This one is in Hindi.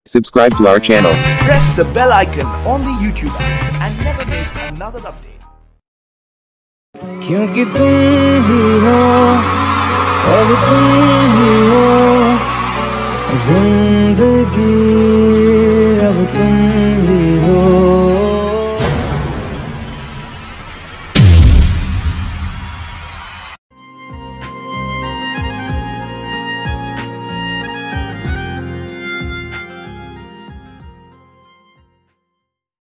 Subscribe to our channel. Press the bell icon on the YouTube app and never miss another update. क्योंकि तुम ही हो, अब तुम ही हो जिंदगी।